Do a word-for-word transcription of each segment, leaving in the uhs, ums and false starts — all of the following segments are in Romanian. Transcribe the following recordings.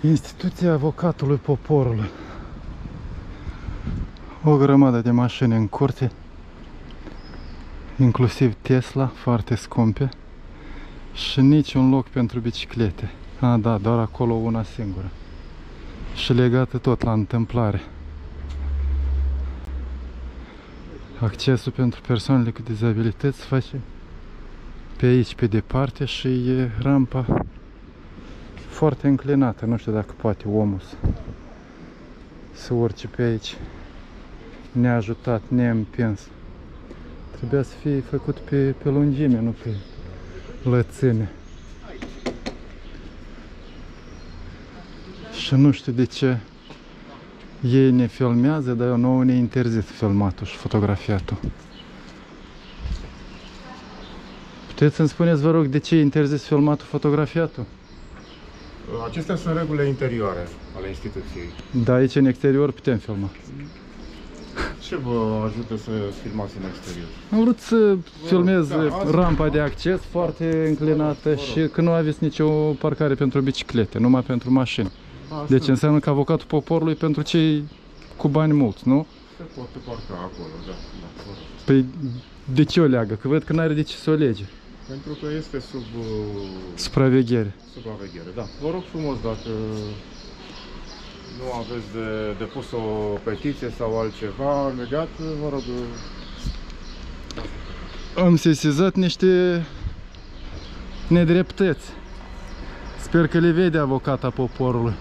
Instituția Avocatului Poporului. O grămadă de mașini în curte, inclusiv Tesla, foarte scumpe, și niciun loc pentru biciclete. A, da, doar acolo una singură. Și legată tot la întâmplare. Accesul pentru persoanele cu dizabilități se face pe aici, pe departe, și e rampa foarte înclinată. Nu știu dacă poate omul să, să urce pe aici neajutat, neîmpins. Trebuia să fie făcut pe, pe lungime, nu pe lățime. Și nu știu de ce ei ne filmează, dar eu nouă ne interzis filmatul și fotografiatul. Puteți să-mi spuneți, vă rog, de ce e interzis filmatul, fotografiatul? Acestea sunt regulile interioare ale instituției. Da, aici în exterior putem filma. Ce vă ajută să filmați în exterior? Am vrut să filmez da, rampa de acces foarte înclinată și că nu aveți nicio parcare pentru biciclete, numai pentru mașini. Asta Deci înseamnă că Avocatul Poporului pentru cei cu bani mulți, nu? se poate parca acolo, da. da Păi de ce o leagă? Că văd că n-are de ce să o lege. Pentru că este sub uh, supraveghere. Supraveghere, da. Vă rog frumos, dacă nu aveți de depus o petiție sau altceva legat, vă rog. Am sesizat niște nedreptăți. Sper că le vede Avocata Poporului.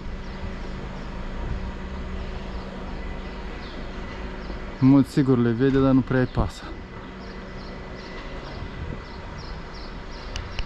În mod sigur le vede, dar nu prea-i pasă.